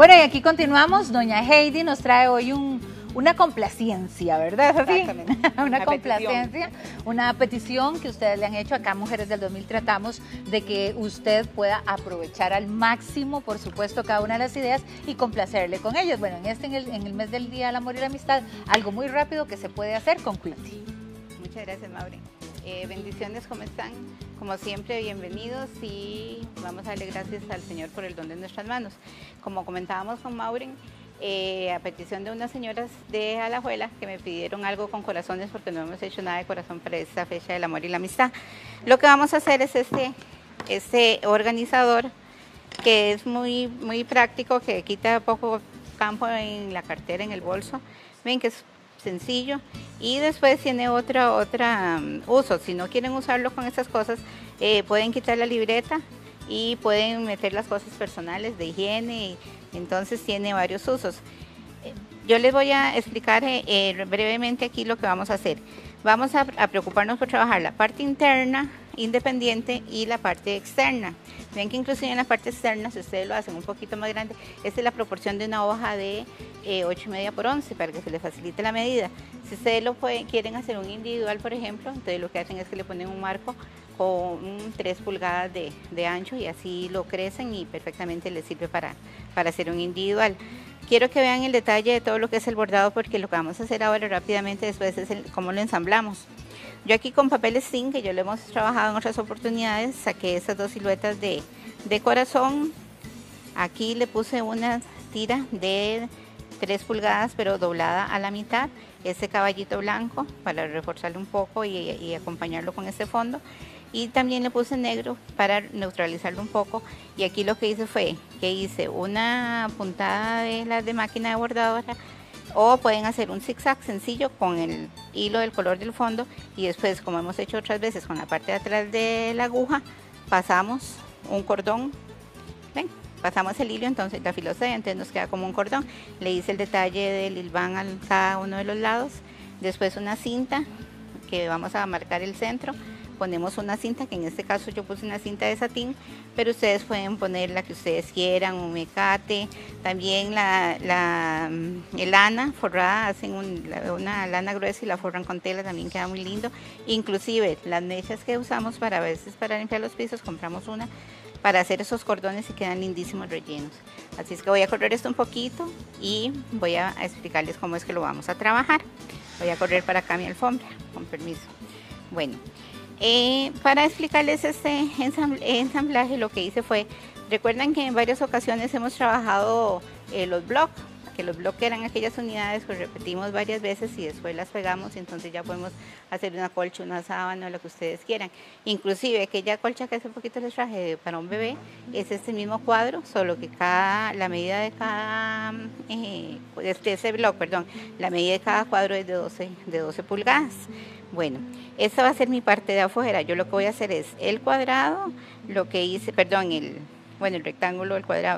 Bueno, y aquí continuamos. Doña Heidi nos trae hoy una complacencia, ¿verdad? Exactamente. Una complacencia, una petición que ustedes le han hecho. Acá Mujeres del 2000 tratamos de que usted pueda aprovechar al máximo, por supuesto, cada una de las ideas y complacerle con ellos. Bueno, en el mes del Día del Amor y la Amistad, algo muy rápido que se puede hacer con Quilty. Muchas gracias, Maureen. Bendiciones, ¿cómo están? Como siempre, bienvenidos y vamos a darle gracias al Señor por el don de nuestras manos. Como comentábamos con Maureen, a petición de unas señoras de Alajuela que me pidieron algo con corazones porque no hemos hecho nada de corazón para esta fecha del amor y la amistad. Lo que vamos a hacer es este organizador que es muy práctico, que quita poco campo en la cartera, en el bolso. Ven que es sencillo y después tiene otra uso. Si no quieren usarlo con estas cosas, pueden quitar la libreta y pueden meter las cosas personales de higiene, entonces tiene varios usos. Yo les voy a explicar brevemente aquí lo que vamos a hacer. Vamos a preocuparnos por trabajar la parte interna, independiente, y la parte externa. Ven que inclusive en la parte externa, si ustedes lo hacen un poquito más grande, esta es la proporción de una hoja de 8,5 por 11 para que se les facilite la medida. Si ustedes quieren hacer un individual, por ejemplo, entonces lo que hacen es que le ponen un marco con 3 pulgadas de ancho y así lo crecen y perfectamente les sirve para hacer un individual. Quiero que vean el detalle de todo lo que es el bordado, porque lo que vamos a hacer ahora rápidamente después es cómo lo ensamblamos. Yo aquí con papel zinc, que yo lo hemos trabajado en otras oportunidades, saqué esas 2 siluetas de corazón. Aquí le puse una tira de 3 pulgadas pero doblada a la mitad, este caballito blanco para reforzarlo un poco y acompañarlo con este fondo. Y también le puse negro para neutralizarlo un poco. Y aquí lo que hice fue que hice una puntada de las de máquina de bordadora, o pueden hacer un zigzag sencillo con el hilo del color del fondo y después, como hemos hecho otras veces con la parte de atrás de la aguja, pasamos un cordón. ¿Ven? Pasamos el hilo, entonces la filosofía, entonces nos queda como un cordón. Le hice el detalle del hilván a cada uno de los lados. Después una cinta que vamos a marcar el centro. Ponemos una cinta, que en este caso yo puse una cinta de satín, pero ustedes pueden poner la que ustedes quieran, un mecate. También el lana forrada, hacen una lana gruesa y la forran con tela, también queda muy lindo. Inclusive las mechas que usamos a veces para limpiar los pisos, compramos una para hacer esos cordones y quedan lindísimos rellenos. Así es que voy a correr esto un poquito y voy a explicarles cómo es que lo vamos a trabajar. Voy a correr para acá mi alfombra, con permiso. Bueno. Para explicarles este ensamblaje, lo que hice fue, recuerdan que en varias ocasiones hemos trabajado los blocks, que los bloques eran aquellas unidades que repetimos varias veces y después las pegamos, y entonces ya podemos hacer una colcha, una sábana, lo que ustedes quieran. Inclusive aquella colcha que hace poquito les traje para un bebé, es este mismo cuadro, solo que la medida de cada, ese bloque, perdón, la medida de cada cuadro es de 12 pulgadas. Bueno, esta va a ser mi parte de afuera. Yo lo que voy a hacer es el cuadrado, lo que hice, perdón, el rectángulo, el cuadrado.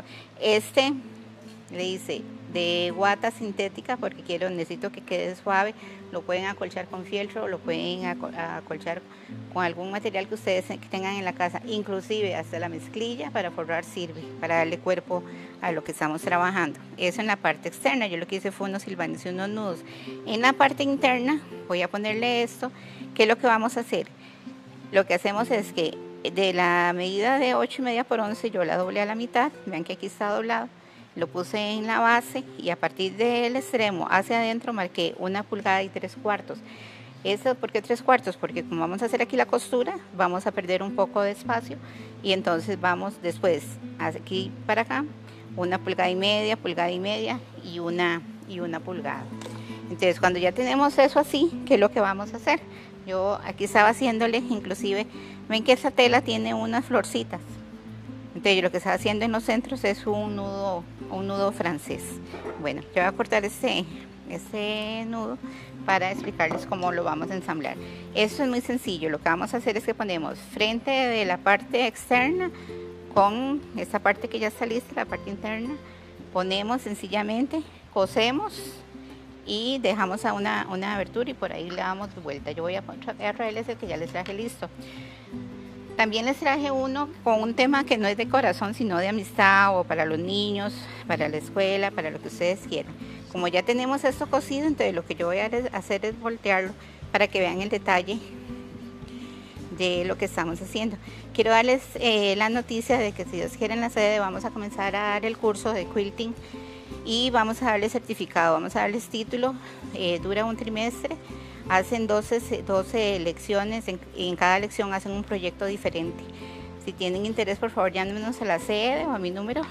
Le hice de guata sintética porque necesito que quede suave. Lo pueden acolchar con fieltro, lo pueden acolchar con algún material que ustedes tengan en la casa, inclusive hasta la mezclilla para forrar sirve, para darle cuerpo a lo que estamos trabajando. Eso en la parte externa. Yo lo que hice fue unos silbanes y unos nudos. En la parte interna voy a ponerle esto. ¿Qué es lo que vamos a hacer? Lo que hacemos es que de la medida de 8,5 por 11 yo la doblé a la mitad. Vean que aquí está doblado. Lo puse en la base y a partir del extremo hacia adentro marqué 1 pulgada y 3/4. ¿Eso por qué 3/4? Porque como vamos a hacer aquí la costura, vamos a perder un poco de espacio y entonces vamos después aquí para acá 1 pulgada y media y una pulgada. Entonces cuando ya tenemos eso así, ¿qué es lo que vamos a hacer? Yo aquí estaba haciéndole, inclusive, ven que esa tela tiene unas florcitas. Entonces yo lo que estaba haciendo en los centros es un nudo francés. Bueno, yo voy a cortar ese nudo para explicarles cómo lo vamos a ensamblar. Esto es muy sencillo. Lo que vamos a hacer es que ponemos frente de la parte externa con esta parte que ya está lista, la parte interna. Ponemos sencillamente, cosemos y dejamos a una abertura y por ahí le damos vuelta. Yo voy a traerles el que ya les traje listo. También les traje uno con un tema que no es de corazón, sino de amistad o para los niños, para la escuela, para lo que ustedes quieran. Como ya tenemos esto cosido, entonces lo que yo voy a hacer es voltearlo para que vean el detalle de lo que estamos haciendo. Quiero darles la noticia de que si Dios quiere en la sede vamos a comenzar a dar el curso de quilting y vamos a darles certificado, vamos a darles título, dura un trimestre, hacen 12 lecciones, en cada lección hacen un proyecto diferente. Si tienen interés, por favor llámenos a la sede o a mi número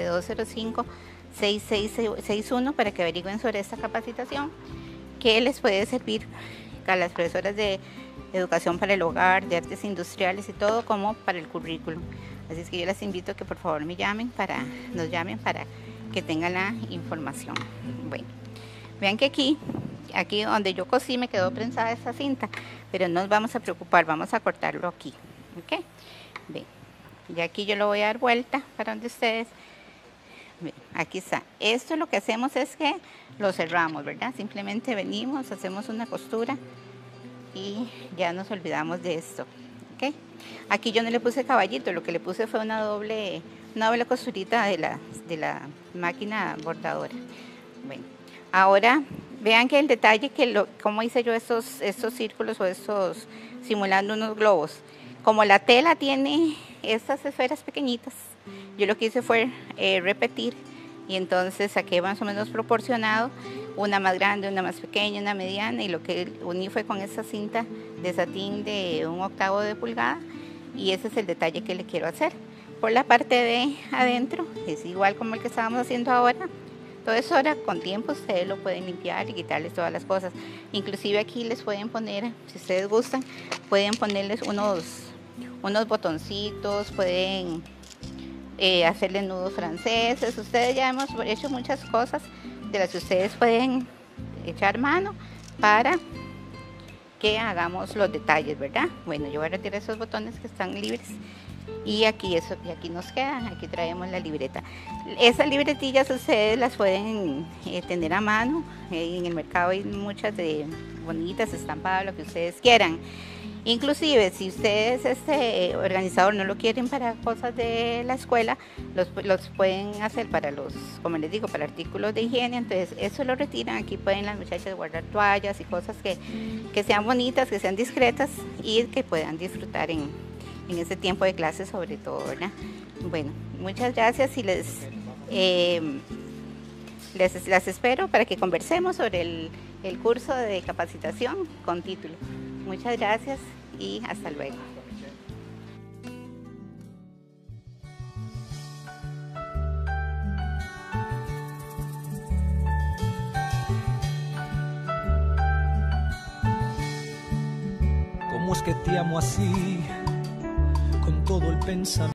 7205-6661 para que averigüen sobre esta capacitación que les puede servir a las profesoras de educación para el hogar, de artes industriales y todo como para el currículum. Así es que yo les invito a que por favor nos llamen para que tengan la información. Bueno, vean que aquí donde yo cosí me quedó prensada esta cinta, pero no nos vamos a preocupar, vamos a cortarlo aquí, ¿ok? Ven, y aquí yo lo voy a dar vuelta para donde ustedes. Ven, aquí está. Esto lo que hacemos es que lo cerramos, ¿verdad? Simplemente venimos, hacemos una costura y ya nos olvidamos de esto, ¿ok? Aquí yo no le puse caballito, lo que le puse fue una doble costurita de la máquina bordadora. Bueno, ahora vean que el detalle como hice yo estos círculos o estos simulando unos globos. Como la tela tiene estas esferas pequeñitas, yo lo que hice fue repetir y entonces saqué más o menos proporcionado, una más grande, una más pequeña, una mediana, y lo que uní fue con esta cinta de satín de 1/8 de pulgada, y ese es el detalle que le quiero hacer. Por la parte de adentro es igual como el que estábamos haciendo ahora. Todo eso ahora con tiempo ustedes lo pueden limpiar y quitarles todas las cosas. Inclusive aquí les pueden poner, si ustedes gustan, pueden ponerles unos botoncitos, pueden hacerle nudos franceses. Ustedes ya hemos hecho muchas cosas de las que ustedes pueden echar mano para que hagamos los detalles, ¿verdad? Bueno, yo voy a retirar esos botones que están libres y aquí nos quedan. Aquí traemos la libreta. Esas libretillas ustedes las pueden tener a mano. En el mercado hay muchas de bonitas, estampadas, lo que ustedes quieran. Inclusive si ustedes, organizador, no lo quieren para cosas de la escuela, los pueden hacer para como les digo, para artículos de higiene. Entonces eso lo retiran. Aquí pueden las muchachas guardar toallas y cosas que sean bonitas, que sean discretas y que puedan disfrutar en este tiempo de clase sobre todo, ¿verdad? Bueno, muchas gracias y las espero para que conversemos sobre el curso de capacitación con título. Muchas gracias y hasta luego. ¿Cómo es que te amo así, con todo el pensamiento?